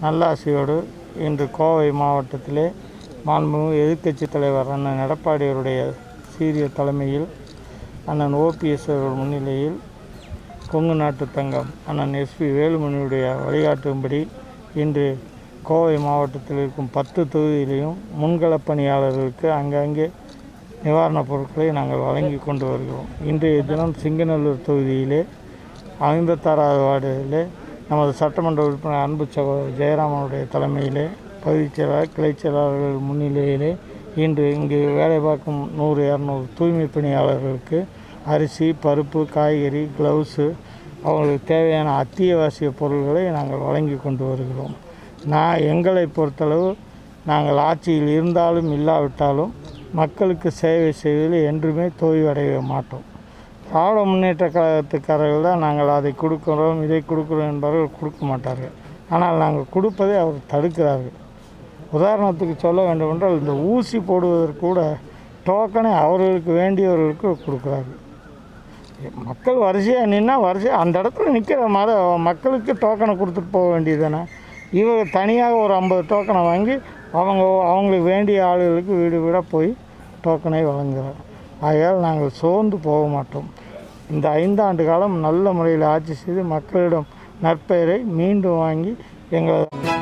நல்லாசியோடு இன்று கோவை மாவட்டத்திலே மாண்புமிகு எதிர்க்கட்சி தலைவர் அண்ணன் எடப்பாடியருடைய சீரிய தலைமையில் அண்ணன் ஓபிஎஸ் அவர்கள் முன்னிலையில் கொங்கு நாட்டு தங்கம் அண்ணன் எஸ்பி வேலுமணியுடைய வழிகாட்டும்படி இன்று கோவை மாவட்டத்தில் இருக்கும் 10 தொகுதியிலையும் முன்களப் பணியாளர்களுக்கு அங்கங்கே நிவாரணப் பொருட்களை நாங்கள் வழங்கி கொண்டு வருகிறோம். இன்றைய தினம் சிங்கநல்லூர் தொகுதியிலே 56வது வார்டிலே நமது சட்டமன்ற உறுப்பினர் அன்பு சகோதரர் ஜெயராமனுடைய தலைமையிலே பகுதிச் செயலாளர் கிளைச் செயலாளர்கள் முன்னிலையிலே இன்று இங்கு வேலை பார்க்கும் 100-200 தூய்மை பணியாளர்களுக்கு அரிசி, பருப்பு, காய்கறி, க்ளவுஸு, அவங்களுக்கு தேவையான அத்தியாவசிய பொருட்களை நாங்கள் வழங்கி கொண்டு வருகிறோம். எங்களை பொறுத்தளவு நாங்கள் ஆட்சியில் இருந்தாலும் இல்லாவிட்டாலும் மக்களுக்கு சேவை செய்வதில் என்றுமே தோய்வடைய மாட்டோம். திராவிட முன்னேற்ற கழகத்துக்காரர்கள் தான் நாங்கள் அதை கொடுக்குறோம் இதை கொடுக்குறோம் என்பவர்கள் கொடுக்க மாட்டார்கள். ஆனால் நாங்கள் கொடுப்பதை அவர் தடுக்கிறார்கள். உதாரணத்துக்கு சொல்ல வேண்டுமென்றால் இந்த ஊசி போடுவதற்கு கூட டோக்கனை அவர்களுக்கு வேண்டியவர்களுக்கு கொடுக்குறார்கள். மக்கள் வரிசையாக நின்னால் அந்த இடத்துல நிற்கிற மக்களுக்கு டோக்கனை கொடுத்துட்டு போக வேண்டியது தானே. இவங்க தனியாக ஒரு 50 டோக்கனை வாங்கி அவங்களுக்கு வேண்டிய ஆளுகளுக்கு வீடு வீடாக போய் டோக்கனை வழங்குகிறார். ஆகையால் நாங்கள் சோர்ந்து போக மாட்டோம். இந்த 5 ஆண்டு காலம் நல்ல முறையில் ஆட்சி செய்து மக்களிடம் நற்பெயரை மீண்டும் வாங்கி எங்களை